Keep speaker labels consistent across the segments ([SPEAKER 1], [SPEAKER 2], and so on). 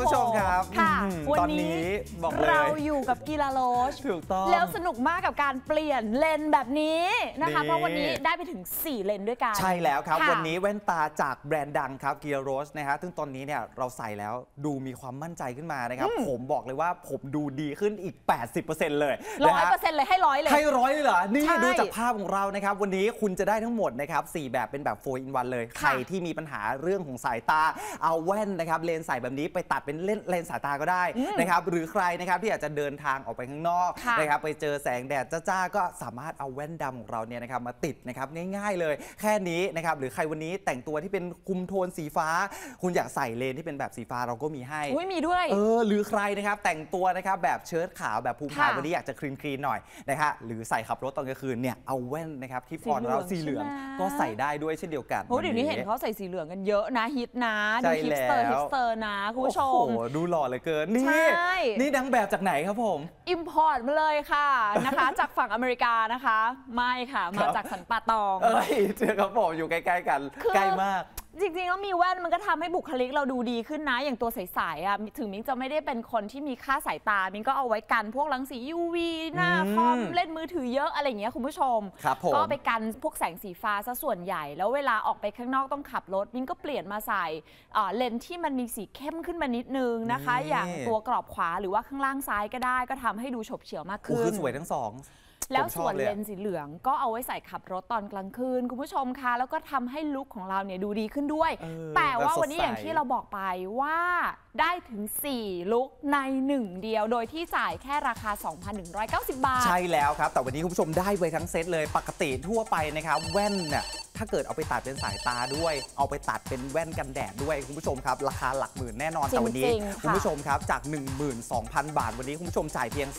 [SPEAKER 1] ผู้ชมครับ
[SPEAKER 2] ค่ะ
[SPEAKER 1] ตอนนี้บอกเลย
[SPEAKER 2] เราอยู่กับกีฬาโรช
[SPEAKER 1] ถูกต้อง
[SPEAKER 2] แล้วสนุกมากกับการเปลี่ยนเลนแบบนี้นะคะเพราะวันนี้ได้ไปถึง4เลนด้วยกัน
[SPEAKER 1] ใช่แล้วครับวันนี้แว่นตาจากแบรนด์ดังครับกีฬาโรชนะฮะซึ่งตอนนี้เนี่ยเราใส่แล้วดูมีความมั่นใจขึ้นมานะครับผมบอกเลยว่าผมดูดีขึ้นอีก 80% เลย
[SPEAKER 2] 100%เลยให้100เลย
[SPEAKER 1] ให้100เลยเหรอนี่ดูจากภาพของเรานะครับวันนี้คุณจะได้ทั้งหมดนะครับ4แบบเป็นแบบ 4 in 1 เลยใครที่มีปัญหาเรื่องของสายตาเอาแว่นนะครับเลนส์ใส่แบบนี้ไปตัดเป็นเลนส์สายตาก็ได้นะครับหรือใครนะครับที่อยากจะเดินทางออกไปข้างนอกนะครับไปเจอแสงแดดจ้าๆก็สามารถเอาแว่นดำของเราเนี่ยนะครับมาติดนะครับง่ายๆเลยแค่นี้นะครับหรือใครวันนี้แต่งตัวที่เป็นคุมโทนสีฟ้าคุณอยากใส่เลนที่เป็นแบบสีฟ้าเราก็มีให้
[SPEAKER 2] มีด้วย
[SPEAKER 1] หรือใครนะครับแต่งตัวนะครับแบบเชิ้ตขาวแบบภูมิฐานวันนี้อยากจะคลีนหน่อยนะครับหรือใส่ขับรถตอนกลางคืนเนี่ยเอาแว่นนะครับที่ฟอนเราสีเหลืองก็ใส่ได้ด้วยเช่นเดียวกัน
[SPEAKER 2] เดี๋ยวนี้เห็นเขาใส่สีเหลืองกันเยอะนะฮิตนะดูฮิปสเตอร์นะคุณผู้ชม
[SPEAKER 1] ดูหล่อเลยเกินนี่นางแบบจากไหนครับผม
[SPEAKER 2] อิมพอร์ตมาเลยค่ะนะคะจากฝั่งอเมริกานะคะไม่ค่ะมาจากสันป่าตอง
[SPEAKER 1] เจอครับผมอยู่ใกล้ๆกันใกล้มาก
[SPEAKER 2] จริงๆแล้วมีแว่นมันก็ทำให้บุคลิกเราดูดีขึ้นนะอย่างตัวใสๆอ่ะถึงมิ้งจะไม่ได้เป็นคนที่มีค่าสายตามิ้งก็เอาไว้กันพวกรังสี UV หน้าคอมเล่นมือถือเยอะอะไรอย่างเงี้ยคุณผู้ชมก็ไปกันพวกแสงสีฟ้าซะส่วนใหญ่แล้วเวลาออกไปข้างนอกต้องขับรถมิ้งก็เปลี่ยนมาใส่เลนส์ที่มันมีสีเข้มขึ้นมานิดนึงนะคะอย่างตัวกรอบขวาหรือว่าข้างล่างซ้ายก็ได้ก็ทำให้ดูฉบเฉี่ยวมากขึ้น
[SPEAKER 1] คือสวยทั้งสอง
[SPEAKER 2] แล้วส่วนเลนส์สีเหลืองก็เอาไว้ใส่ขับรถตอนกลางคืนคุณผู้ชมคะแล้วก็ทำให้ลุคของเราเนี่ยดูดีขึ้นด้วยแต่ว่าวันนี้อย่างที่เราบอกไปว่าได้ถึง4ลุคใน1เดียวโดยที่จ่ายแค่ราคา 2,190 บาท
[SPEAKER 1] ใช่แล้วครับแต่วันนี้คุณผู้ชมได้ไปทั้งเซตเลยปกติทั่วไปนะครับแว่นเนี่ยถ้าเกิดเอาไปตัดเป็นสายตาด้วยเอาไปตัดเป็นแว่นกันแดดด้วยคุณผู้ชมครับราคาหลักหมื่นแน่นอนแต่วันนี้คุณผู้ชมครับจาก 12,000 บาทวันนี้คุณผู้ชมจ่ายเพียง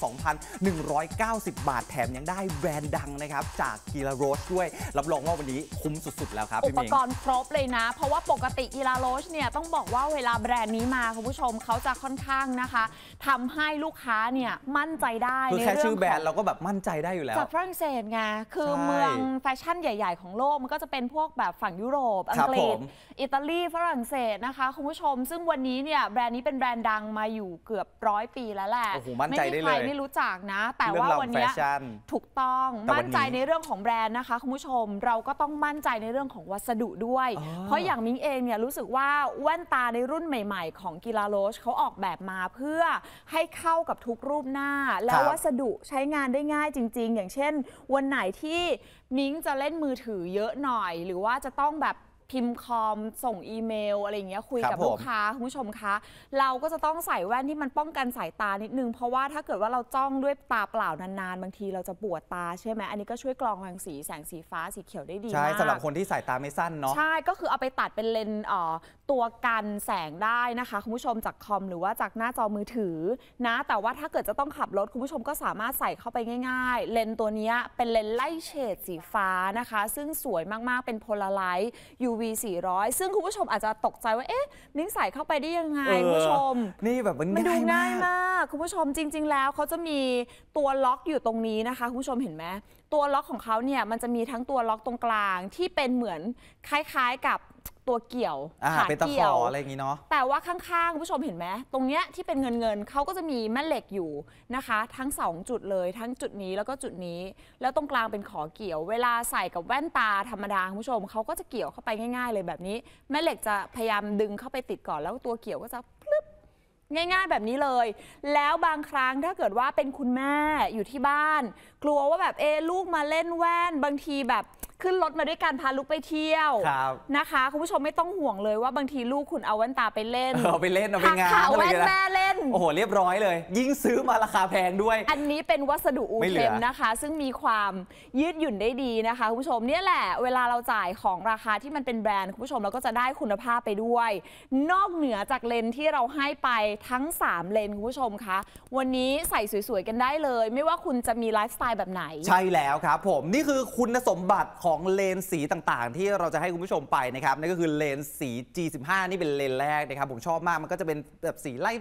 [SPEAKER 1] 2,190 บาทแถมยังได้แบรนด์ดังนะครับจากกีฬาโรชด้วยรับรองว่าวันนี้คุ้มสุดๆแล้วครับ
[SPEAKER 2] อุปกรณ์ครบเลยนะเพราะว่าปกติกีฬาโรชเนี่ยต้องบอกว่าเวลาแบรนด์นี้มาคุณผู้ชมเขาจะค่อนข้างนะคะทำให้ลูกค้าเนี่ยมั่นใจได้
[SPEAKER 1] คือแค่ชื่อแบรนด์เราก็แบบมั่นใจได้อยู่แล้ว
[SPEAKER 2] จากฝรั่งเศสไงคือเมืองแฟชั่นใหญ่ๆของโลกมันก็จะเป็นพวกแบบฝั่งยุโรปอังกฤษอิตาลีฝรั่งเศสนะคะคุณผู้ชมซึ่งวันนี้เนี่ยแบรนด์นี้เป็นแบรนด์ดังมาอยู่เกือบ100 ปีแล้วแหละ
[SPEAKER 1] ไม่มีใคร
[SPEAKER 2] ไม่รู้จักนะแต่ว่าวันนี้ถูกต้องมั่นใจในเรื่องของแบรนด์นะคะคุณผู้ชมเราก็ต้องมั่นใจในเรื่องของวัสดุด้วยเพราะอย่างมิ้งเองเนี่ยรู้สึกว่าแว่นตาในรุ่นใหม่ๆของกีฬาโรชเขาออกแบบมาเพื่อให้เข้ากับทุกรูปหน้าแล้ววัสดุใช้งานได้ง่ายจริงๆอย่างเช่นวันไหนที่มิ้งจะเล่นมือถือเยอะหน่อยหรือว่าจะต้องแบบพิมพ์คอมส่งอีเมลอะไรอย่างเงี้ยคุยกับลูกค้าคุณผู้ชมคะเราก็จะต้องใส่แว่นที่มันป้องกันสายตานิดนึงเพราะว่าถ้าเกิดว่าเราจ้องด้วยตาเปล่านานๆบางทีเราจะปวดตาใช่ไหมอันนี้ก็ช่วยกรองรังสีแสงสีฟ้าสีเขียวได้ดีมาก
[SPEAKER 1] ใช่สำหรับคนที่สายตาไม่สั้นเนาะ
[SPEAKER 2] ใช่ก็คือเอาไปตัดเป็นเลนส์ตัวกันแสงได้นะคะคุณผู้ชมจากคอมหรือว่าจากหน้าจอมือถือนะแต่ว่าถ้าเกิดจะต้องขับรถคุณผู้ชมก็สามารถใส่เข้าไปง่ายๆเลนส์ตัวนี้เป็นเลนส์ไล่เฉดสีฟ้านะคะซึ่งสวยมากๆเป็นโพลาไรต์ UV 400ซึ่งคุณผู้ชมอาจจะตกใจว่าเอ๊ะมิ้งใส่เข้าไปได้ยังไงคุณผู้ชม
[SPEAKER 1] นี่แบบมัน
[SPEAKER 2] ดูง่ายมากคุณผู้ชมจริงๆแล้วเขาจะมีตัวล็อกอยู่ตรงนี้นะคะคุณผู้ชมเห็นไหมตัวล็อกของเขาเนี่ยมันจะมีทั้งตัวล็อกตรงกลางที่เป็นเหมือนคล้ายๆกับตัวเกี่ยว
[SPEAKER 1] ขาเกี่ยวอะไรอย่างนี้เนาะ
[SPEAKER 2] แต่ว่าข้างๆคุณผู้ชมเห็นไหมตรงเนี้ยที่เป็นเงินเขาก็จะมีแม่เหล็กอยู่นะคะทั้ง2จุดเลยทั้งจุดนี้แล้วก็จุดนี้แล้วตรงกลางเป็นขอเกี่ยวเวลาใส่กับแว่นตาธรรมดาคุณผู้ชมเขาก็จะเกี่ยวเข้าไปง่ายๆเลยแบบนี้แม่เหล็กจะพยายามดึงเข้าไปติดก่อนแล้วตัวเกี่ยวก็จะพลึบง่ายๆแบบนี้เลยแล้วบางครั้งถ้าเกิดว่าเป็นคุณแม่อยู่ที่บ้านกลัวว่าแบบลูกมาเล่นแว่นบางทีแบบขึ้นรถมาด้วยการพาลูกไปเที่ยวนะคะคุณผู้ชมไม่ต้องห่วงเลยว่าบางทีลูกคุณเอาแว่นตาไปเล่น
[SPEAKER 1] เอาไปเล่นเอาไปงาน
[SPEAKER 2] เอาแว่นแม่เล่น
[SPEAKER 1] โอ้โหเรียบร้อยเลยยิ่งซื้อมาราคาแพงด้วย
[SPEAKER 2] อันนี้เป็นวัสดุอูเทมนะคะซึ่งมีความยืดหยุ่นได้ดีนะคะคุณผู้ชมเนี่ยแหละเวลาเราจ่ายของราคาที่มันเป็นแบรนด์คุณผู้ชมเราก็จะได้คุณภาพไปด้วยนอกเหนือจากเลนส์ที่เราให้ไปทั้ง3เลนส์คุณผู้ชมคะวันนี้ใส่สวยๆกันได้เลยไม่ว่าคุณจะมีไลฟ์สไตล์แบบไหน
[SPEAKER 1] ใช่แล้วครับผมนี่คือคุณสมบัติของเลนส์สีต่างๆที่เราจะให้คุณผู้ชมไปนะครับนั่นก็คือเลนส์สี G15 นี่เป็นเลนส์แรกนะครับผมชอบมากมันก็จะเป็นแบบสีไล่แบบเฉดสี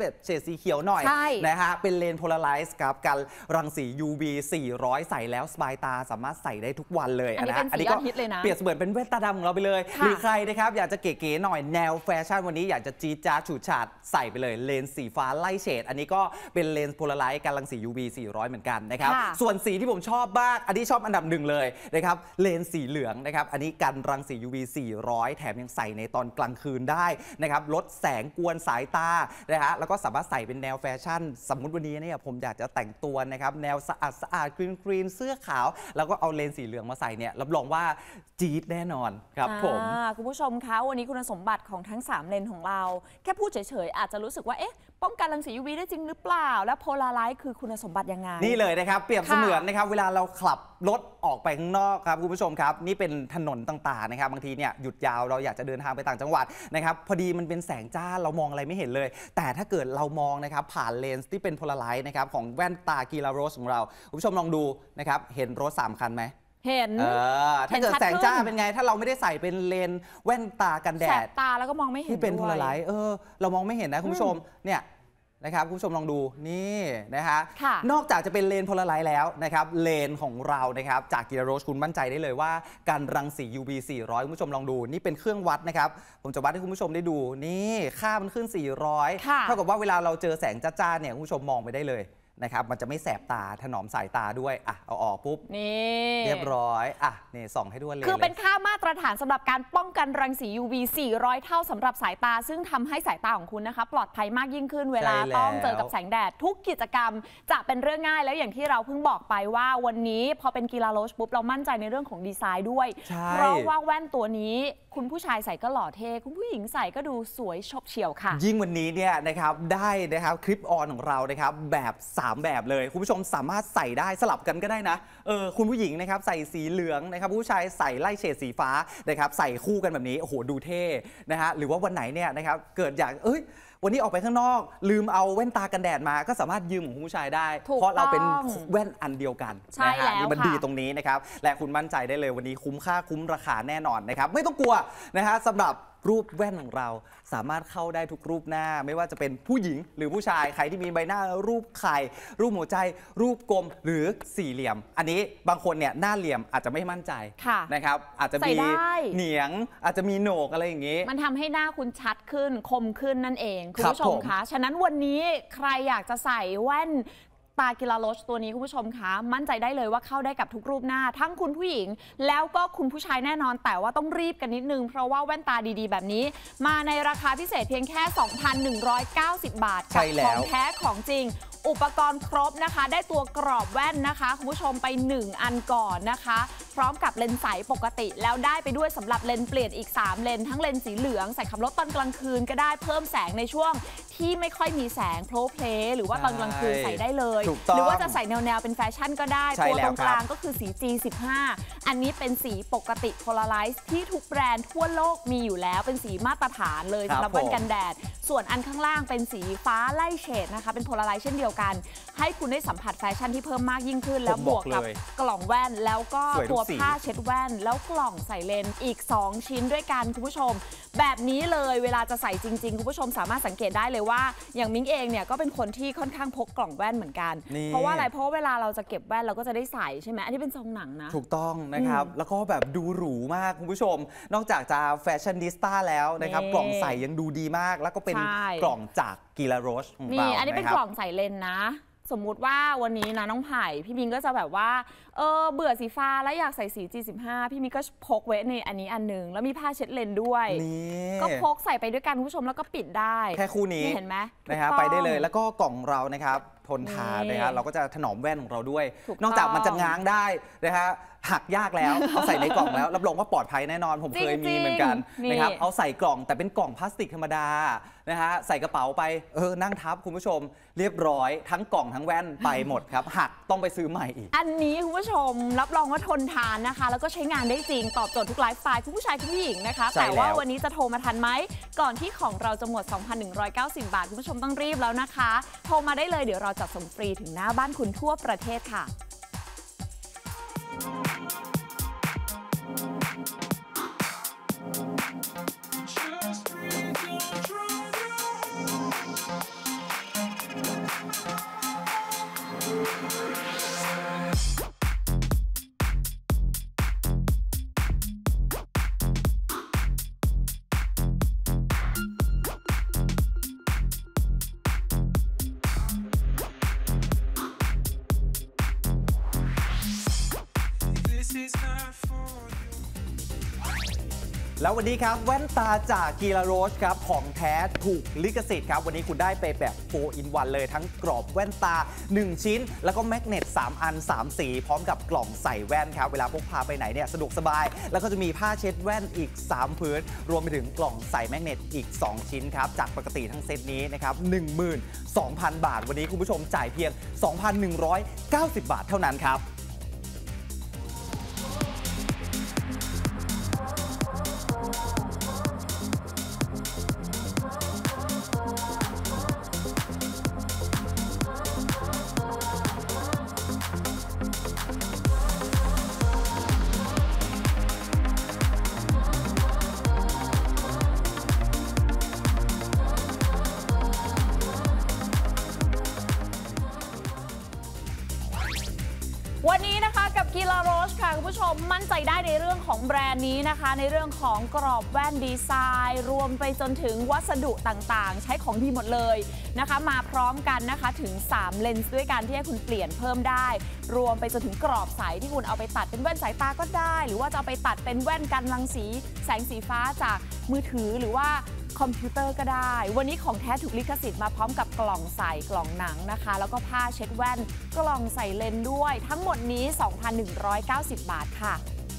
[SPEAKER 1] สีเขียวหน่อย
[SPEAKER 2] ใช่
[SPEAKER 1] นะฮะเป็นเลนโพลาไรซ์ครับกันรังสี UV 400 ใส่แล้วสบายตาสามารถใส่ได้ทุกวันเลย
[SPEAKER 2] อันนี้เป็นสียอดฮิตเลยนะ
[SPEAKER 1] เปรียบเสมือนเป็นแว่นตาดำของเราไปเลยหรือใครนะครับอยากจะเก๋ๆหน่อยแนวแฟชั่นวันนี้อยากจะจี๊ดจ๊าดฉูดฉาดใส่ไปเลยเลนสีฟ้าไล่เฉดอันนี้ก็เป็นเลนโพลาไรซ์กันรังสี UV 400 เหมือนกันนะครับส่วนสีที่ผมชอบบ้างอันนี้ชอบอันดับหนึ่งเลยนะครับเลนสีเหลืองนะครับอันนี้กันรังสี UV 400 แถมยังใส่ในตอนกลางคืนได้นะครับลดแสงกวนสายตานะฮะแล้วก็สามารถใส่เป็นแนวแฟชั่นสมมุติวันนี้เนี่ยผมอยากจะแต่งตัวนะครับแนวสะอาดกรีนเสื้อขาวแล้วก็เอาเลนสีเหลืองมาใส่เนี่ยรับรองว่าจี๊ดแน่นอนครับผม
[SPEAKER 2] คุณผู้ชมคะวันนี้คุณสมบัติของทั้ง3เลนของเราแค่พูดเฉยๆอาจจะรู้สึกว่าเอ๊ะป้องกันรังสี UV ได้จริงหรือเปล่าและโพลาไรซ์คือคุณสมบัติยังไง
[SPEAKER 1] นี่เลยนะครับเปรียบเสมือนนะครับเวลาเราขับรถออกไปข้างนอกครับคุณผู้ชมครับนี่เป็นถนนต่างๆนะครับบางทีเนี่ยหยุดยาวเราอยากจะเดินทางไปต่างจังหวัดนะครับพอดีมันเป็นแสงจ้าเรามองอะไรไม่เห็นเลยแต่ถ้าเกิดเรามองนะครับผ่านเลนส์ที่เป็นโพลาไรซ์นะครับของแว่นตากีฬาโรสของเราคุณผู้ชมลองดูนะครับเห็นรถ3 คันไหม
[SPEAKER 2] เห็น
[SPEAKER 1] ถ้าเกิดแสงจ้าเป็นไงถ้าเราไม่ได้ใส่เป็นเลนส์แว่นตากันแดดแส
[SPEAKER 2] บตาแล้วก็มองไม่เห็น
[SPEAKER 1] ที่เป็นโพลาไรซ์เรามองไม่เห็นนะคุณผู้ชมเนี่ยนะครับคุณผู้ชมลองดูนี่นะคะนอกจากจะเป็นเลนโพลาไรซ์แล้วนะครับเลนของเรานะครับจากกีฬาโรสคุณมั่นใจได้เลยว่าการรังสี UV 400คุณผู้ชมลองดูนี่เป็นเครื่องวัดนะครับผมจะวัดให้คุณผู้ชมได้ดูนี่ค่ามันขึ้น400เท่ากับว่าเวลาเราเจอแสงจ้าๆเนี่ยคุณผู้ชมมองไปได้เลยนะครับมันจะไม่แสบตาถนอมสายตาด้วยเอาออกปุ๊บ
[SPEAKER 2] นี่
[SPEAKER 1] เรียบร้อยนี่ส่องให้ด้วยเลย
[SPEAKER 2] คือเป็นค่ามาตรฐานสำหรับการป้องกันรังสี UV 400 เท่าสำหรับสายตาซึ่งทำให้สายตาของคุณนะคะปลอดภัยมากยิ่งขึ้นเวลาต้องเจอกับแสงแดดทุกกิจกรรมจะเป็นเรื่องง่ายแล้วอย่างที่เราเพิ่งบอกไปว่าวันนี้พอเป็นกีฬาโรสปุ๊บเรามั่นใจในเรื่องของดีไซน์ด้วยเพราะว่าแว่นตัวนี้คุณผู้ชายใส่ก็หล่อเท่คุณผู้หญิงใส่ก็ดูสวยชบเฉี่ยวค่ะ
[SPEAKER 1] ยิ่งวันนี้เนี่ยนะครับได้นะครับคลิปออนของเรานะครับแบบ3แบบเลยคุณผู้ชมสามารถใส่ได้สลับกันก็ได้นะคุณผู้หญิงนะครับใส่สีเหลืองนะครับผู้ชายใส่ไล่เฉดสีฟ้านะครับใส่คู่กันแบบนี้โอ้โหดูเท่นะฮะหรือว่าวันไหนเนี่ยนะครับเกิดอยากวันนี้ออกไปข้างนอกลืมเอาแว่นตากันแดดมาก็สามารถยืมของผู้ชายได้เพราะเราเป็นแว่นอันเดียวกัน
[SPEAKER 2] นะฮะ
[SPEAKER 1] นี่มันดีตรงนี้นะครับและคุณมั่นใจได้เลยวันนี้คุ้มค่าคุ้มราคาแน่นอนนะครับไม่ต้องกลัวนะฮะสำหรับรูปแว่นของเราสามารถเข้าได้ทุกรูปหน้าไม่ว่าจะเป็นผู้หญิงหรือผู้ชายใครที่มีใบหน้ารูปไข่รูปหัวใจรูปกลมหรือสี่เหลี่ยมอันนี้บางคนเนี่ยหน้าเหลี่ยมอาจจะไม่มั่นใจนะครับอาจจะมีเหนียงอาจจะมีโหนกอะไรอย่างนี้
[SPEAKER 2] มันทำให้หน้าคุณชัดขึ้นคมขึ้นนั่นเองคุณผู้ชมคะฉะนั้นวันนี้ใครอยากจะใส่แว่นตากีฬาโรสตัวนี้คุณผู้ชมคะมั่นใจได้เลยว่าเข้าได้กับทุกรูปหน้าทั้งคุณผู้หญิงแล้วก็คุณผู้ชายแน่นอนแต่ว่าต้องรีบกันนิดนึงเพราะว่าแว่นตาดีๆแบบนี้มาในราคาพิเศษเพียงแค่ 2,190 บาทกับของแท้ของจริงอุปกรณ์ครบนะคะได้ตัวกรอบแว่นนะคะคุณผู้ชมไป1อันก่อนนะคะพร้อมกับเลนส์ใสปกติแล้วได้ไปด้วยสำหรับเลนส์เปลี่ยนอีก3เลนส์ทั้งเลนส์สีเหลืองใส่ขับรถตอนกลางคืนก็ได้เพิ่มแสงในช่วงที่ไม่ค่อยมีแสงโพลเพลหรือว่าตอนกลางคืนใส่ได้เลยหรือว่าจะใส่แนวเป็นแฟชั่นก็ได้ตัวตรงกลางก็คือสี G15 อันนี้เป็นสีปกติโพลาไรซ์ที่ทุกแบรนด์ทั่วโลกมีอยู่แล้วเป็นสีมาตรฐานเลยสำหรับแว่นกันแดดส่วนอันข้างล่างเป็นสีฟ้าไล่เฉดนะคะเป็นโพลาไรซ์เช่นเดียวกันให้คุณได้สัมผัสแฟชั่นที่เพิ่มมากยิ่งขึ้นแล้วบวกกับกล่องแว่นแล้วก็ตัวผ้าเช็ดแว่นแล้วกล่องใส่เลนส์อีก2ชิ้นด้วยกันคุณผู้ชมแบบนี้เลยเวลาจะใส่จริงๆคุณผู้ชมสามารถสังเกตได้เลยว่าอย่างมิ้งเองเนี่ยก็เป็นคนที่ค่อนข้างพกกล่องแว่นเหมือนกันเพราะว่าอะไรเพราะเวลาเราจะเก็บแว่นเราก็จะได้ใส่ใช่ไหมอันนี้เป็นทรงหนังนะ
[SPEAKER 1] ถูกต้องนะครับแล้วก็แบบดูหรูมากคุณผู้ชมนอกจากจะแฟชั่นนิสต้าแล้วนะครับกล่องใส่ยังดูดีมากแล้วก็เป็นกล่องจากกีฬาโรสของเรา
[SPEAKER 2] อันนี้เป็นกล่องใส่เลนนะสมมุติว่าวันนี้นะน้องไผ่พี่มิงก็จะแบบว่าเบื่อสีฟ้าแล้วอยากใส่สี G15 พี่มิงก็พกไว้ในอันนี้อันหนึ่งแล้วมีผ้าเช็ดเลนด้วยก็พกใส่ไปด้วยกันคุณผู้ชมแล้วก็ปิดได้
[SPEAKER 1] แค่คู่นี้
[SPEAKER 2] เห็นไหม
[SPEAKER 1] นะครับไปได้เลยแล้วก็กล่องเรานะครับทนทานนะครับเราก็จะถนอมแว่นของเราด้วยนอกจากมันจะง้างได้นะฮะหักยากแล้วเอาใส่ในกล่องแล้วรับรองว่าปลอดภัยแน่นอนผมเคยมีเหมือนกันนะครับเอาใส่กล่องแต่เป็นกล่องพลาสติกธรรมดานะฮะใส่กระเป๋าไปนั่งทับคุณผู้ชมเรียบร้อยทั้งกล่องทั้งแว่นไปหมดครับหักต้องไปซื้อใหม่อีก
[SPEAKER 2] อันนี้คุณผู้ชมรับรองว่าทนทานนะคะแล้วก็ใช้งานได้จริงตอบโจทย์ทุกไลฟ์สไตล์คุณผู้ชายคุณผู้หญิงนะคะแต่ว่าวันนี้จะโทรมาทันไหมก่อนที่ของเราจะหมด 2,190 บาทคุณผู้ชมต้องรีบแล้วนะคะโทรมาได้เลยเดี๋ยวเราจัดส่งฟรีถึงหน้าบ้านคุณทั่วประเทศค่ะ
[SPEAKER 1] แล้ววันนี้ครับแว่นตาจากกีฬาโรสครับของแท้ถูกลิขสิทธิ์ครับวันนี้คุณได้ไปแบบ 4 in 1 เลยทั้งกรอบแว่นตา 1 ชิ้น แล้วก็แมกเนต3 อัน 3 สีพร้อมกับกล่องใส่แว่นครับเวลาพกพาไปไหนเนี่ยสะดวกสบายแล้วก็จะมีผ้าเช็ดแว่นอีก3พื้นรวมไปถึงกล่องใส่แมกเนตอีก2ชิ้นครับจากปกติทั้งเซตนี้นะครับ 12,000 บาทวันนี้คุณผู้ชมจ่ายเพียง 2,190 บาทเท่านั้นครับ
[SPEAKER 2] วันนี้นะคะกับกีฬาโรสค่ะคุณผู้ชมมั่นใจได้ในเรื่องของแบรนด์นี้นะคะในเรื่องของกรอบแว่นดีไซน์รวมไปจนถึงวัสดุต่างๆใช้ของดีหมดเลยนะคะมาพร้อมกันนะคะถึง3เลนส์ด้วยกันที่ให้คุณเปลี่ยนเพิ่มได้รวมไปจนถึงกรอบใสที่คุณเอาไปตัดเป็นแว่นสายตาก็ได้หรือว่าจะเอาไปตัดเป็นแว่นกันรังสีแสงสีฟ้าจากมือถือหรือว่าคอมพิวเตอร์ก็ได้วันนี้ของแท้ถูกลิขสิทธิ์มาพร้อมกับกล่องใส่กล่องหนังนะคะแล้วก็ผ้าเช็ดแว่นกล่องใส่เลนส์ด้วยทั้งหมดนี้ 2,190 บาทค่ะ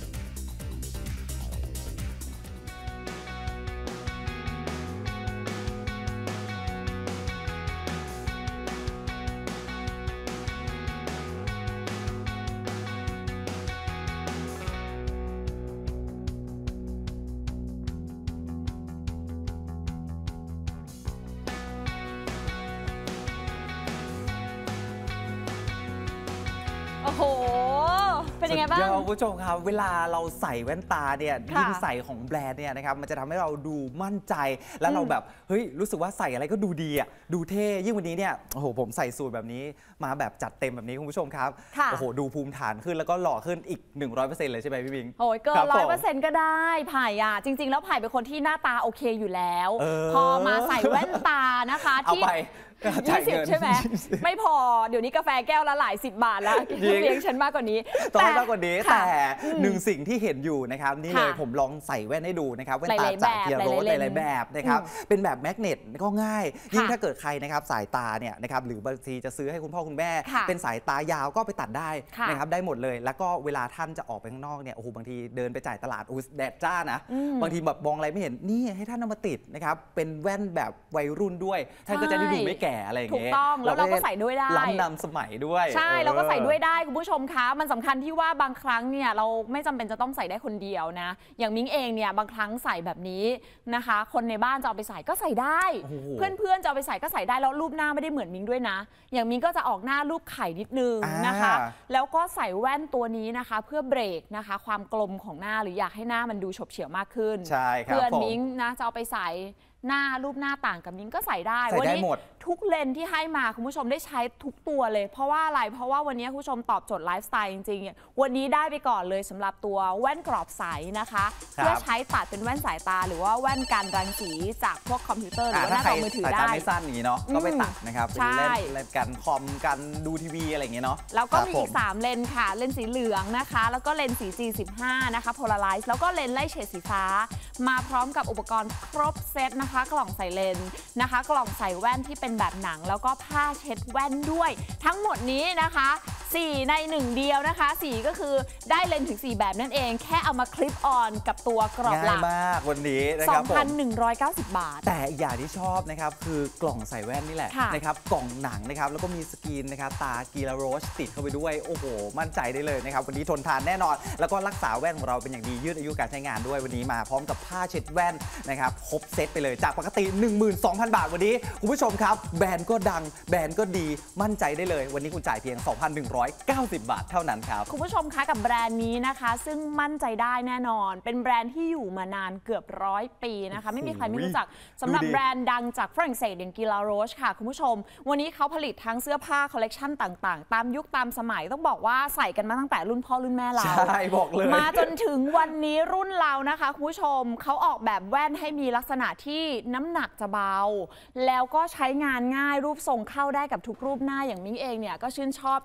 [SPEAKER 2] โอ้โหเป็นยังไงบ้าง
[SPEAKER 1] คุณผู้ชมครับเวลาเราใส่แว่นตาเนี่ยยิ่งใส่ของแบรนด์เนี่ยนะครับมันจะทำให้เราดูมั่นใจแล้วเราแบบเฮ้ยรู้สึกว่าใส่อะไรก็ดูดีอ่ะดูเท่ยิ่งวันนี้เนี่ยโอ้โหผมใส่สูทแบบนี้มาแบบจัดเต็มแบบนี้คุณผู้ชมครับโอ้โหดูภูมิฐานขึ้นแล้วก็หล่อขึ้นอีก 100% เลยใช่ไหมพี่บิง
[SPEAKER 2] โอ้ยเกิน 100% ก็ได้ไผ่อะจริงๆแล้วไผ่เป็นคนที่หน้าตาโอเคอยู่แล้วพอมาใส่แว่นตานะคะที่20ใช่ไหมไม่พอเดี๋ยวนี้กาแฟแก้วละหลาย10 บาทแล้วเลี้ยงฉันมากกว่านี้
[SPEAKER 1] ต้องให้มากกว่านี้แต่หนึ่งสิ่งที่เห็นอยู่นะครับนี่เลยผมลองใส่แว่นให้ดูนะครับแว่นตาจากเกียร์โรสหลายๆแบบนะครับเป็นแบบแมกเนตก็ง่ายยิ่งถ้าเกิดใครนะครับสายตาเนี่ยนะครับหรือบางทีจะซื้อให้คุณพ่อคุณแม่เป็นสายตายาวก็ไปตัดได้นะครับได้หมดเลยแล้วก็เวลาท่านจะออกไปข้างนอกเนี่ยโอ้โหบางทีเดินไปจ่ายตลาดแดดจ้านะบางทีแบบมองอะไรไม่เห็นนี่ให้ท่านเอามาติดนะครับเป็นแว่นแบบวัยรุ่นด้วยท่านก็จะได้ดูไม่แก่อะไรอย่างเงี้ย
[SPEAKER 2] ถูกต้องแล้วเราก็ใส่ด้วยได้
[SPEAKER 1] ล้ำนำสมัยด้วย
[SPEAKER 2] ใช่เราก็ใส่ด้วยได้คุณผู้ชมคะมันสำคัญที่ว่าบางครั้งเนี่ยเราไม่จำเป็นจะต้องใส่ได้คนเดียวนะอย่างมิ้งเองเนี่ยบางครั้งใส่แบบนี้นะคะคนในบ้านจะเอาไปใส่ก็ใส่ได้เพื่อนๆจะเอาไปใส่ก็ใส่ได้แล้วรูปหน้าไม่ได้เหมือนมิ้งด้วยนะอย่างมิ้งก็จะออกหน้ารูปไข่นิดนึงนะคะแล้วก็ใส่แว่นตัวนี้นะคะเพื่อเบรกนะคะความกลมของหน้าหรืออยากให้หน้ามันดูฉบเฉี่ยวมากขึ้น
[SPEAKER 1] ใช่ครับ
[SPEAKER 2] เพื่อนมิ้งนะจะเอาไปใส่หน้ารูปหน้าต่างกับมิ้งก็ใส่ได้
[SPEAKER 1] วันนี้
[SPEAKER 2] ทุกเลนที่ให้มาคุณผู้ชมได้ใช้ทุกตัวเลยเพราะว่าอะไรเพราะว่าวันนี้คุณผู้ชมตอบโจทย์ไลฟ์สไตล์จริงๆวันนี้ได้ไปก่อนเลยสำหรับตัวแว่นกรอบใสนะคะเพื่อใช้ตัดเป็นแว่นสายตาหรือว่าแว่นกันรังสีจากพวกคอมพิวเตอร์หรือว่าหน้าจอมือถือได้
[SPEAKER 1] สายตาไม่สั้นอย่างนี้เนาะก็ไปตัดนะครับเล่นกันคอมกันดูทีวีอะไรอย่างเงี้ยเนาะ
[SPEAKER 2] แล้วก็มีอีก3เลนค่ะเลนสีเหลืองนะคะแล้วก็เลนสี G15 นะคะโพลาไรซ์แล้วก็เลนไล่เฉดสีฟ้ามาพร้อมกับอุปกรณ์ครบเซตนะคะกล่องใส่เลนนะคะกล่องใส่แว่นที่เป็นแบบหนังแล้วก็ผ้าเช็ดแว่นด้วยทั้งหมดนี้นะคะ4ใน1เดียวนะคะ4ก็คือได้เลนถึง4แบบนั่นเองแค่เอามาคลิปออนกับตัวกรอบหลัก
[SPEAKER 1] ง่ายมากวันนี้นะครับ
[SPEAKER 2] 2,190 บาท
[SPEAKER 1] แต่อย่างที่ชอบนะครับคือกล่องใส่แว่นนี่แหละนะครับกล่องหนังนะครับแล้วก็มีสกรีนนะครับตากีฬาโรสติดเข้าไปด้วยโอ้โหมั่นใจได้เลยนะครับวันนี้ทนทานแน่นอนแล้วก็รักษาแว่นของเราเป็นอย่างดียืดอายุการใช้งานด้วยวันนี้มาพร้อมกับผ้าเช็ดแว่นนะครับครบเซตไปเลยจากปกติ 12,000 บาทวันนี้คุณผู้ชมครับแบรนด์ก็ดังแบรนด์ก็ดีมั่นใจได้เลยวันนี้คุณจ่ายเพียง 2,190 บาทเท่านั้นครับ
[SPEAKER 2] คุณผู้ชมคะกับแบรนด์นี้นะคะซึ่งมั่นใจได้แน่นอนเป็นแบรนด์ที่อยู่มานานเกือบ100 ปีนะคะไม่มีใครไม่รู้จักสำหรับแบรนด์ดังจากฝรั่งเศสอย่างกีฬาโรชค่ะคุณผู้ชมวันนี้เขาผลิตทั้งเสื้อผ้าคอลเลกชันต่างๆตามยุคตามสมัยต้องบอกว่าใส่กันมาตั้งแต่รุ่นพ่อรุ่นแม่เรา
[SPEAKER 1] ใช่บอกเลย
[SPEAKER 2] มาจนถึงวันนี้รุ่นเรานะคะคุณผู้ชมเขาออกแบบแว่นให้มีลักษณะที่น้ำหนักจะเบาแล้วก็ใช้งานง่ายรูปทรงเข้าได้กับทุกรูปหน้าอย่างมิ้งเองเนี่ยก็ชื่นชอบการใส่แว่น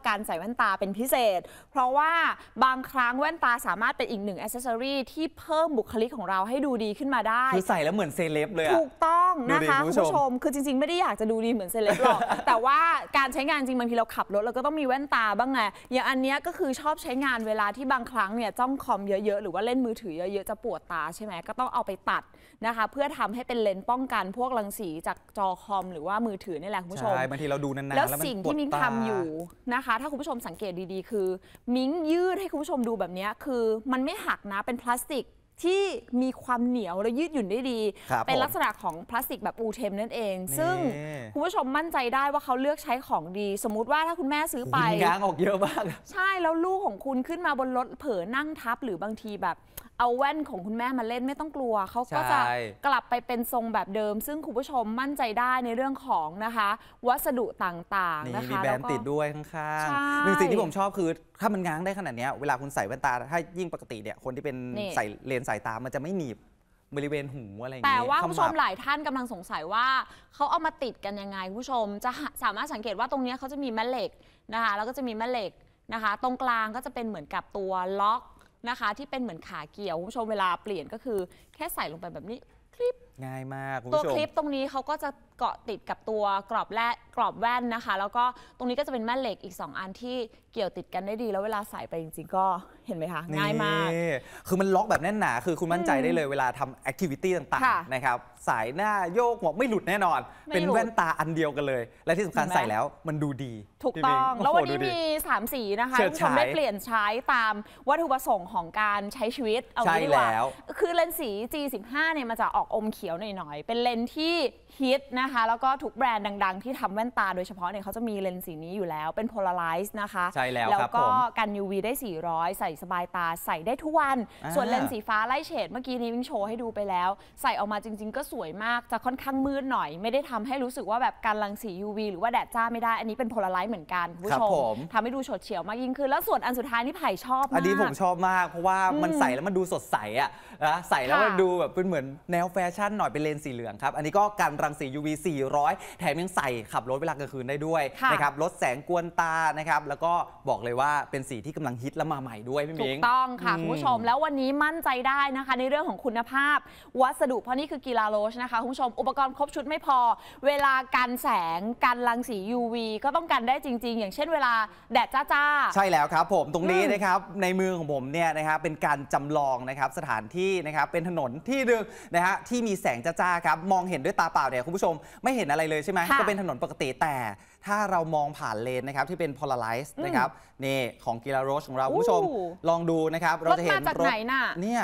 [SPEAKER 2] ว่นตาเป็นพิเศษเพราะว่าบางครั้งแว่นตาสามารถเป็นอีกหนึ่ง accessory ที่เพิ่มบุคลิกของเราให้ดูดีขึ้นมาได้
[SPEAKER 1] คือใส่แล้วเหมือนเซเลบเลย
[SPEAKER 2] ถูกต้องนะคะคุณผู้ชมคือจริงๆไม่ได้อยากจะดูดีเหมือนเซเลบหรอกแต่ว่าการใช้งานจริงบางทีเราขับรถเราก็ต้องมีแว่นตาบ้างไงอย่างอันนี้ก็คือชอบใช้งานเวลาที่บางครั้งเนี่ยจ้องคอมเยอะๆหรือว่าเล่นมือถือเยอะๆจะปวดตาใช่ไหมก็ต้องเอาไปตัดนะคะเพื่อทำให้เป็นเลนส์ป้องกันพวกรังสีจากจอคอมหรือว่ามือถือนี่แหละคุณผู้ชม
[SPEAKER 1] ใช่บางทีเราดูนานๆ
[SPEAKER 2] แล้วสิ่งที่มิ้งทำอยู่นะคะถ้าคุณผู้ชมสังเกตดีๆคือมิ้งยืดให้คุณผู้ชมดูแบบนี้คือมันไม่หักนะเป็นพลาสติกที่มีความเหนียวและยืดหยุ่นได้ดีเป็นลักษณะของพลาสติกแบบอูเทมนั่นเองซึ่งคุณผู้ชมมั่นใจได้ว่าเขาเลือกใช้ของดีสมมุติว่าถ้าคุณแม่ซื้อไป
[SPEAKER 1] ง้างออกเยอะมาก
[SPEAKER 2] ใช่แล้วลูกของคุณขึ้นมาบนรถเผลอนั่งทับหรือบางทีแบบเอาแว่นของคุณแม่มาเล่นไม่ต้องกลัวเขาก็จะกลับไปเป็นทรงแบบเดิมซึ่งคุณผู้ชมมั่นใจได้ในเรื่องของนะคะวัสดุต่างๆนะคะ
[SPEAKER 1] มีแบรนด์ติดด้วยข้างๆหนึ่งสิ่งที่ผมชอบคือถ้ามันง้างได้ขนาดนี้เวลาคุณใส่แว่นตาถ้ายิ่งปกติเนี่ยคนที่เป็นใส่เลนส์สายตามันจะไม่หนีบบริเวณหูอะไรอย่างเงี้ย
[SPEAKER 2] แต่ว่าคุณผู้ชมหลายท่านกำลังสงสัยว่าเขาเอามาติดกันยังไงคุณผู้ชมจะสามารถสังเกตว่าตรงนี้เขาจะมีแม่เหล็กนะคะแล้วก็จะมีแม่เหล็กนะคะตรงกลางก็จะเป็นเหมือนกับตัวล็อกนะคะที่เป็นเหมือนขาเกี่ยวคุณผู้ชมเวลาเปลี่ยนก็คือแค่ใส่ลงไปแบบนี้คลิป
[SPEAKER 1] ง่ายมากคุณ
[SPEAKER 2] ตัว
[SPEAKER 1] ผู้ชม
[SPEAKER 2] คลิปตรงนี้เขาก็จะเกาะติดกับตัวกรอบแว่นนะคะแล้วก็ตรงนี้ก็จะเป็นแม่เหล็กอีก2อันที่เกี่ยวติดกันได้ดีแล้วเวลาใส่ไปจริงๆก็เห็นไหมคะง่ายมาก
[SPEAKER 1] คือมันล็อกแบบแน่นหนาคือคุณมั่นใจได้เลยเวลาทำแอคทิวิตี้ต่างๆนะครับสายหน้าโยกหัวไม่หลุดแน่นอนเป็นแว่นตาอันเดียวกันเลยและที่สำคัญใส่แล้วมันดูดี
[SPEAKER 2] ถูกต้องแล้ววันนี้มี3สีนะคะคุณผู้ชมได้เปลี่ยนใช้ตามวัตถุประสงค์ของการใช้ชีวิตเอางี้ดีกว่าคือเลนส์สี G15 เนี่ยมันจะออกอมเขียวหน่อยๆเป็นเลนส์ที่ฮิตนะคะแล้วก็ทุกแบรนด์ดังๆที่ทำแว่นตาโดยเฉพาะเนี่ยเขาจะมีเลนส์สีนี้อยู่แล้วเป็นโพลาไรซ์นะคะ
[SPEAKER 1] ใช่แล้ว
[SPEAKER 2] แล้วก็กัน UV ได้400ใส่สบายตาใส่ได้ทุกวันส่วนเลนส์สีฟ้าไล่เฉดเมื่อกี้นี้วิ่งโชว์ให้ดูไปแล้วใส่ออกมาจริงๆก็สวยมากจะค่อนข้างมืดหน่อยไม่ได้ทำให้รู้สึกว่าแบบการรังสี UV หรือว่าแดดจ้าไม่ได้อันนี้เป็นโพลาไรซ์เหมือนกันคุณผู้ชมทำให้ดูฉดเฉียวมากยิ่งขึ้นแล้วส่วนอันสุดท้ายนี่ไผ่ชอบมาก
[SPEAKER 1] อันนี้ผมชอบมากเพราะว่ามันใส่แล้วมันดูสดใสอ่ะนะใส่แล้วมันดูแบบเป็นเหมือนแนวแฟชั่นหน่อยเป็นเลนส์สีเหลืองครับอันนี้ก็กันรังสี UV 400แถมยังใส่ขับรถเวลากลางคืนได้ด้วยนะครับลดแสงกวนตานะครับแล้วก็บอกเลยว่าเป็นสีที่กำลังฮิตและมาใหม่ด้วยพี่มิ้ง
[SPEAKER 2] ถูกต้องค่ะคุณผู้ชมแล้ววันนี้มั่นใจได้นะคะในเรื่องของคุณภาพวัสดุเพราะนี่คือกีฬาโรชนะคะคุณผู้ชมอุปกรณ์ครบชุดไม่พอเวลากันแสงกันรังสี UV ก็ต้องกันได้จริงๆอย่างเช่นเวลาแดดจ้า
[SPEAKER 1] ใช่แล้วครับผมตรงนี้นะครับในมือของผมเนี่ยนะครับเป็นการจำลองนะครับสถานที่นะครับเป็นถนนที่หนึ่งนะฮะที่มีแสงจ้าครับมองเห็นด้วยตาเปล่าเนี่ยคุณผู้ชมไม่เห็นอะไรเลยใช่ไหมก็เป็นถนนปกติแต่ถ้าเรามองผ่านเลนนะครับที่เป็น polarize นะครับนี่ของกีฬาโรชของเราคุณผู้ชมลองดูนะครับเราจะเห็นรถเนี่ย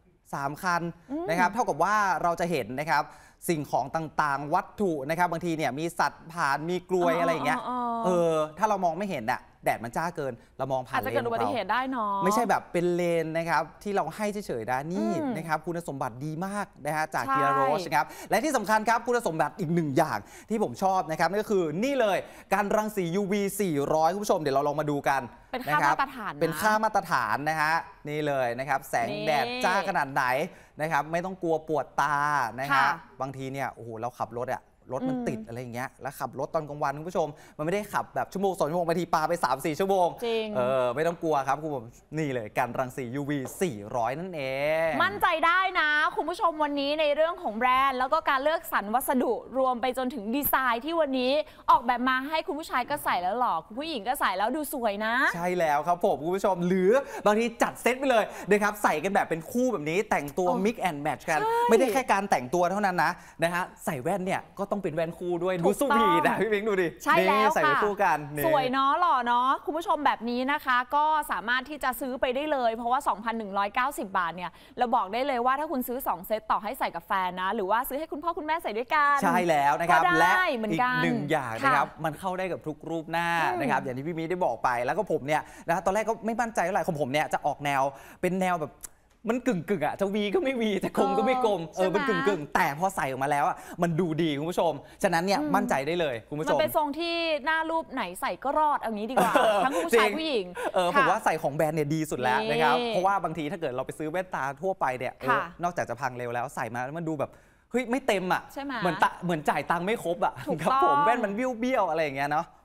[SPEAKER 1] 3 คันนะครับเท่ากับว่าเราจะเห็นนะครับสิ่งของต่างๆวัตถุนะครับบางทีเนี่ยมีสัตว์ผ่านมีกลวยอะไรอย่างเงี้ยถ้าเรามองไม่เห็นอะแดดมันจ้าเกินเรามองผ่านเลน
[SPEAKER 2] อาจจะเกิดอุบัติเหตุได้เนาะ
[SPEAKER 1] ไม่ใช่แบบเป็นเลนนะครับที่เราให้เฉยๆนะนี่นะครับคุณสมบัติดีมากนะฮะจากกีฬาโรชนะครับและที่สำคัญครับคุณสมบัติอีก1อย่างที่ผมชอบนะครับนั่นก็คือนี่เลยการรังสี UV 400คุณผู้ชมเดี๋ยวเราลองมาดูกัน
[SPEAKER 2] เป็นค่ามาตรฐาน
[SPEAKER 1] เป็นค่ามาตรฐานนะฮะนี่เลยนะครับแสงแดดจ้าขนาดไหนนะครับไม่ต้องกลัวปวดตานะฮะบางทีเนี่ยโอ้โหเราขับรถรถมันติดอะไรอย่างเงี้ยแล้วขับรถตอนกลางวันคุณผู้ชมมันไม่ได้ขับแบบชั่วโมง2 ชั่วโมงบางทีปาไป 3-4 ชั่วโมง
[SPEAKER 2] จริง
[SPEAKER 1] ไม่ต้องกลัวครับคุณผู้ชมนี่เลยการรังสี UV 400นั่นเอง
[SPEAKER 2] มั่นใจได้นะคุณผู้ชมวันนี้ในเรื่องของแบรนด์แล้วก็การเลือกสรรวัสดุรวมไปจนถึงดีไซน์ที่วันนี้ออกแบบมาให้คุณผู้ชายก็ใส่แล้วหล่อคุณผู้หญิงก็ใส่แล้วดูสวยนะ
[SPEAKER 1] ใช่แล้วครับผมคุณผู้ชมหรือบางทีจัดเซตไปเลยนะครับใส่กันแบบเป็นคู่แบบนี้แต่งตัว mix and match กันไม่ได้แค่การแต่งตัวเท่านั้นนะฮะใส่แว่นเนี่ยก็ต้องเป็นแว่นคู่ด้วยดูสู้ผีนะพี่เม้งดูดิ
[SPEAKER 2] ใช่แล้ว
[SPEAKER 1] ใส่ไปคู่กัน
[SPEAKER 2] สวยเนาะหล่อเนาะคุณผู้ชมแบบนี้นะคะก็สามารถที่จะซื้อไปได้เลยเพราะว่า 2,190 บาทเนี่ยเราบอกได้เลยว่าถ้าคุณซื้อ2 เซตต่อให้ใส่กับแฟนนะหรือว่าซื้อให้คุณพ่อคุณแม่ใส่ด้วยกัน
[SPEAKER 1] ใช่แล้วนะครับ
[SPEAKER 2] และ
[SPEAKER 1] อีก1 อย่างนะครับมันเข้าได้กับทุกรูปหน้านะครับอย่างที่พี่มีได้บอกไปแล้วก็ผมเนี่ยนะตอนแรกก็ไม่มั่นใจเท่าไหร่ของผมเนี่ยจะออกแนวเป็นแนวแบบมันกึ่งจะวีก็ไม่วีจะกลมก็ไม่กลมมันกึ่งแต่พอใส่ออกมาแล้วมันดูดีคุณผู้ชมฉะนั้นเนี่ยมั่นใจได้เลยคุณผู้ชม
[SPEAKER 2] มันเป็นทรงที่หน้ารูปไหนใส่ก็รอดเอางี้ดีกว่าทั้งผู้ชายผู้หญิง
[SPEAKER 1] ผมว่าใส่ของแบรนด์เนี่ยดีสุดแล้วนะครับเพราะว่าบางทีถ้าเกิดเราไปซื้อแว่นตาทั่วไปเนี่ยนอกจากจะพังเร็วแล้วใส่มาแล้วมันดูแบบเฮ้ยไม่เต็มเหมือนจ่ายตังค์ไม่ครบครับผมแว่นมันเบี้ยวอะไรอย่างเงี้ยเนาะ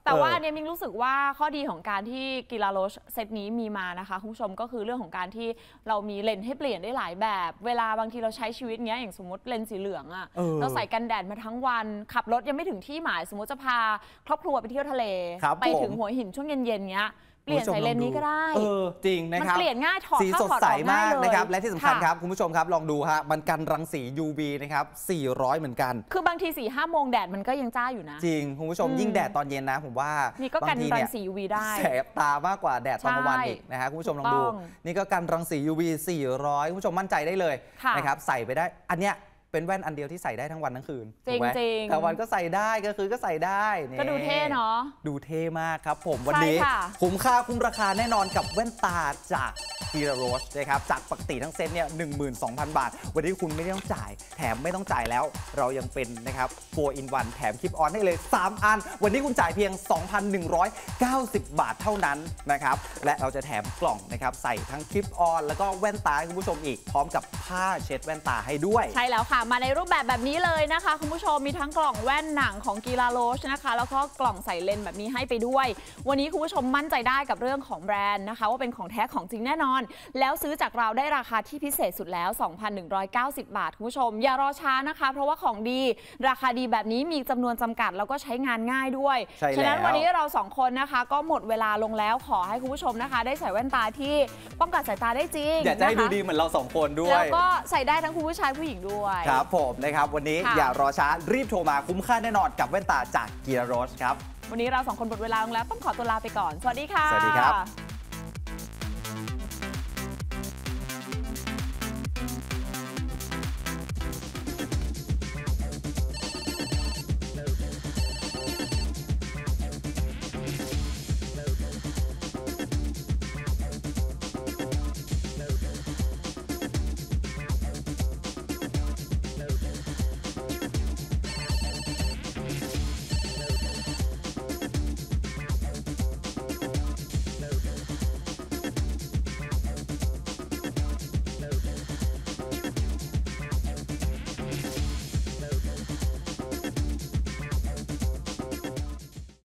[SPEAKER 2] แต่ว่าอันนี้มิงรู้สึกว่าข้อดีของการที่กีฬาโรชเซตนี้มีมานะคะคุณผู้ชมก็คือเรื่องของการที่เรามีเลนส์ให้เปลี่ยนได้หลายแบบเวลาบางทีเราใช้ชีวิตเนี้ยอย่างสมมติเลนส์สีเหลืองอะเราใส่กันแดดมาทั้งวันขับรถยังไม่ถึงที่หมายสมมติจะพาครอบครัวไปเที่ยวทะเลไปถึงหัวหินช่วงเย็นๆเนี้ยเปลี่ยนใส่เลนส์นี้ก็ได้
[SPEAKER 1] จริงนะครับ
[SPEAKER 2] มันเปลี่ยนง่ายถอด
[SPEAKER 1] สีสดใสมากนะครับและที่สำคัญครับคุณผู้ชมครับลองดูฮะมันกันรังสี UV นะครับ400เหมือนกัน
[SPEAKER 2] คือบางที 4-5 โมงแดดมันก็ยังจ้าอยู่นะ
[SPEAKER 1] จริงคุณผู้ชมยิ่งแดดตอนเย็นนะผมว่า
[SPEAKER 2] นี่ก็กันรังสี UV ได้
[SPEAKER 1] แสบตามากกว่าแดดตอนกลางวันอีกนะฮะคุณผู้ชมลองดูนี่ก็กันรังสี UV 400คุณผู้ชมมั่นใจได้เลยนะครับใส่ไปได้อันเนี้ยเป็นแว่นอันเดียวที่ใส่ได้ทั้งวันทั้งคืน
[SPEAKER 2] จริงจริง
[SPEAKER 1] กลางวันก็ใส่ได้ก็คือก็ใส่ได้
[SPEAKER 2] ก็ดูเท่เนาะ
[SPEAKER 1] ดูเท่มากครับผมวันนี้คุ้มค่าคุ้มราคาแน่นอนกับแว่นตาจากกีฬาโรชนะครับจากปกติทั้งเซ็ตเนี่ย 12,000 บาทวันนี้คุณไม่ต้องจ่ายแถมไม่ต้องจ่ายแล้วเรายังเป็นนะครับ4 in 1แถมคลิปออนให้เลย3อันวันนี้คุณจ่ายเพียง 2,190 บาทเท่านั้นนะครับและเราจะแถมกล่องนะครับใส่ทั้งคลิปออนแล้วก็แว่นตาให้คุณผู้ชมอีกพร้อมกับผ้าเช็ดแว่นตาให้ด้วย
[SPEAKER 2] ใช่แล้วค่ะมาในรูปแบบนี้เลยนะคะคุณผู้ชมมีทั้งกล่องแว่นหนังของกีฬาโรชนะคะแล้วก็กล่องใส่เลนส์แบบนี้ให้ไปด้วยวันนี้คุณผู้ชมมั่นใจได้กับเรื่องของแบรนด์นะคะว่าเป็นของแท้ของจริงแน่นอนแล้วซื้อจากเราได้ราคาที่พิเศษสุดแล้ว 2,190 บาทคุณผู้ชมอย่ารอช้านะคะเพราะว่าของดีราคาดีแบบนี้มีจำนวนจำกัดแล้วก็ใช้งานง่ายด้วยฉะนั้นวันนี้เรา2คนนะคะก็หมดเวลาลงแล้วขอให้คุณผู้ชมนะคะได้ใส่แว่นตาที่ป้องกันสายตาได้จริง
[SPEAKER 1] อยากจะให้ดูดีเหมือนเรา2คนด้วย
[SPEAKER 2] แล้วก็ใส่ได้ทั้งคุณผู้ชายผู้หญิงด้วย
[SPEAKER 1] ครับผมนะครับวันนี้อย่ารอช้ารีบโทรมาคุ้มค่าแน่นอนกับแว่นตาจากกีฬาโรชครับ
[SPEAKER 2] วันนี้เรา2คนหมดเวลาลงแล้วต้องขอตัวลาไปก่อนสวัสดีค่ะ
[SPEAKER 1] สวัสดีครับ